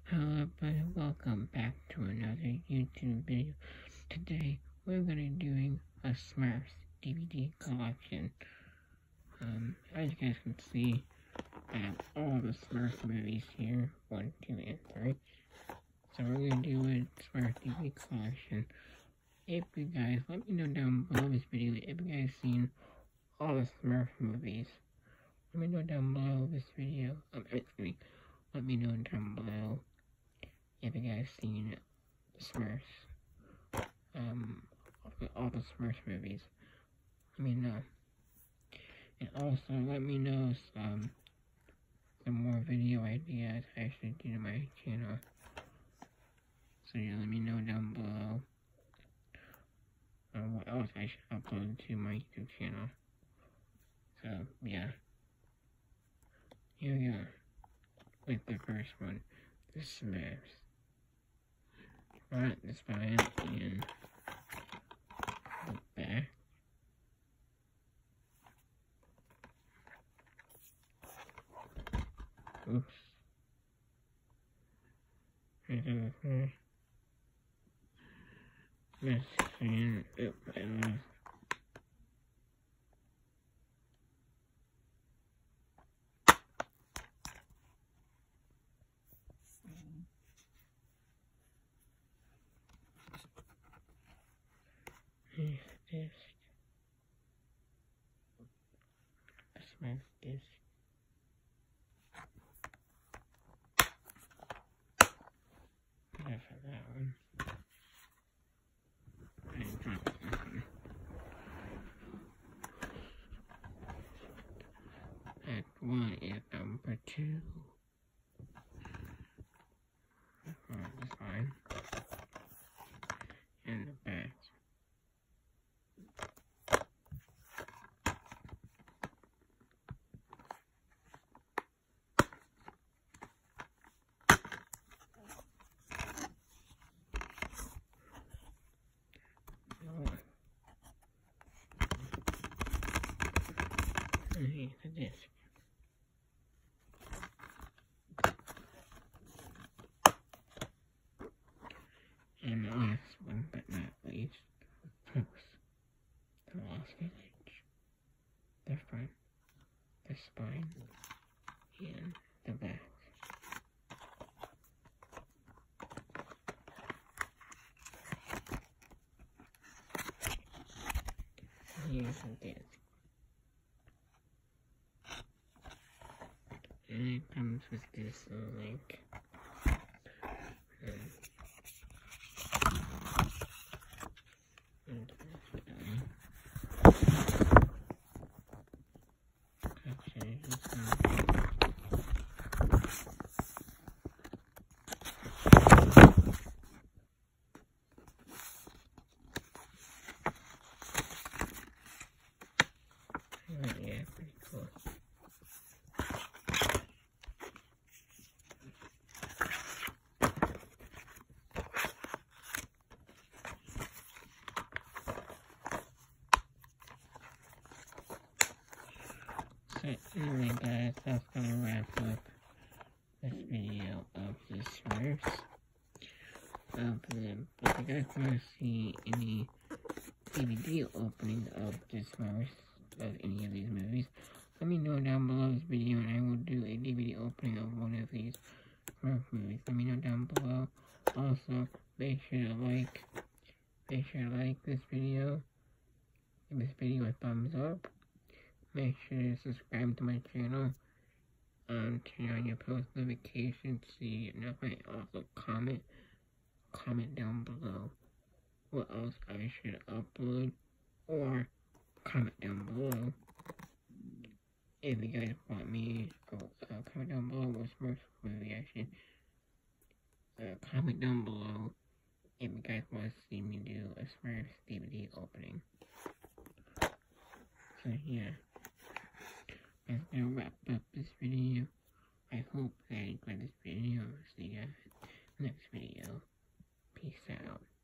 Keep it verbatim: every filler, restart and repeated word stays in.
Hello everybody, welcome back to another YouTube video. Today we're going to be doing a Smurfs D V D collection. Um, as you guys can see, I have all the Smurfs movies here, one, two, and three. So we're going to do a Smurfs D V D collection. If you guys, let me know down below this video if you guys seen all the Smurfs movies. Let me know down below this video, um, excuse me, let me know down below if you guys seen Smurfs, um, all the Smurfs movies. Let me know. And also, let me know some, some more video ideas I should do to my channel. So yeah, let me know down below uh, what else I should upload to my YouTube channel. So, yeah. Here we are with the first one, the Smurfs. Front, the spine, and the back. Oops. Here's the first. Let's see. Oop, I lost. Here's the disc. A Smurf disc. Yeah, for that one. I dropped this one. That one is number two. On the side. And the back. And here's the disc. And the last one, but not least, post. The last village. The front, the spine, and the back. Here's the disc. And it comes with this link. Um, and, um, actually, this one. Oh, yeah, pretty cool. So anyway guys, that's gonna wrap up this video of the Smurfs. Um, but if you guys wanna see any D V D opening of the Smurfs, of any of these movies, let me know down below this video and I will do a D V D opening of one of these Smurf movies. Let me know down below. Also, make sure to like, make sure to like this video, give this video a thumbs up. Make sure to subscribe to my channel, um, turn on your post notifications so you know. And also comment, comment down below what else I should upload, or comment down below if you guys want me, or uh, comment down below what Smurfs movie I should, uh, comment down below if you guys want to see me do a Smurfs D V D opening. So yeah. That's gonna wrap up this video. I hope that you enjoyed this video. See you guys in the next video. Peace out.